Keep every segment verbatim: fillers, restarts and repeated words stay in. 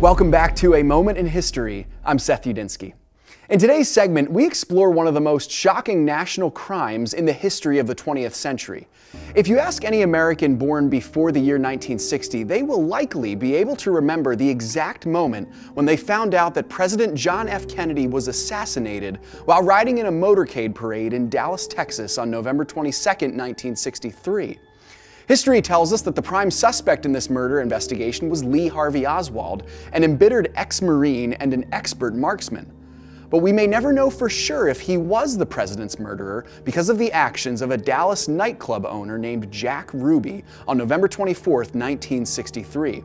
Welcome back to A Moment in History. I'm Seth Udinsky. In today's segment, we explore one of the most shocking national crimes in the history of the twentieth century. If you ask any American born before the year nineteen sixty, they will likely be able to remember the exact moment when they found out that President John F. Kennedy was assassinated while riding in a motorcade parade in Dallas, Texas on November twenty-second, nineteen sixty-three. History tells us that the prime suspect in this murder investigation was Lee Harvey Oswald, an embittered ex-Marine and an expert marksman. But we may never know for sure if he was the president's murderer because of the actions of a Dallas nightclub owner named Jack Ruby on November twenty-fourth, nineteen sixty-three.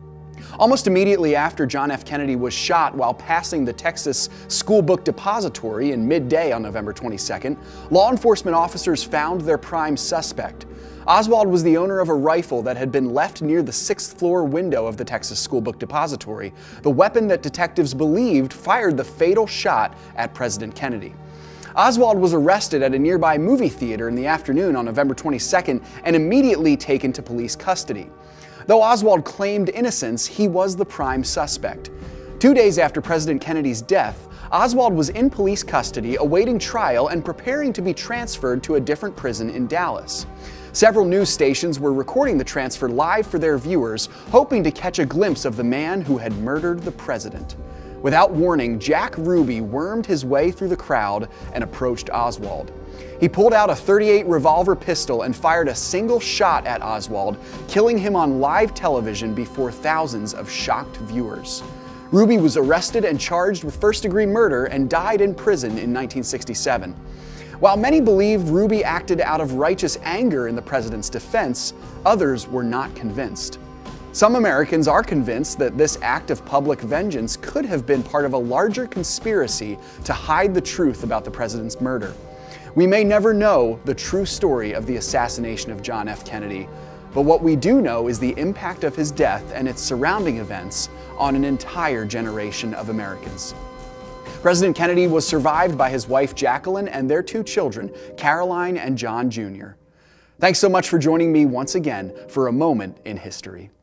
Almost immediately after John F. Kennedy was shot while passing the Texas School Book Depository in midday on November twenty-second, law enforcement officers found their prime suspect. Oswald was the owner of a rifle that had been left near the sixth floor window of the Texas School Book Depository, the weapon that detectives believed fired the fatal shot at President Kennedy. Oswald was arrested at a nearby movie theater in the afternoon on November twenty-second and immediately taken to police custody. Though Oswald claimed innocence, he was the prime suspect. Two days after President Kennedy's death, Oswald was in police custody awaiting trial and preparing to be transferred to a different prison in Dallas. Several news stations were recording the transfer live for their viewers, hoping to catch a glimpse of the man who had murdered the president. Without warning, Jack Ruby wormed his way through the crowd and approached Oswald. He pulled out a thirty-eight revolver pistol and fired a single shot at Oswald, killing him on live television before thousands of shocked viewers. Ruby was arrested and charged with first-degree murder and died in prison in nineteen sixty-seven. While many believe Ruby acted out of righteous anger in the president's defense, others were not convinced. Some Americans are convinced that this act of public vengeance could have been part of a larger conspiracy to hide the truth about the president's murder. We may never know the true story of the assassination of John F. Kennedy, but what we do know is the impact of his death and its surrounding events on an entire generation of Americans. President Kennedy was survived by his wife Jacqueline and their two children, Caroline and John Junior Thanks so much for joining me once again for A Moment in History.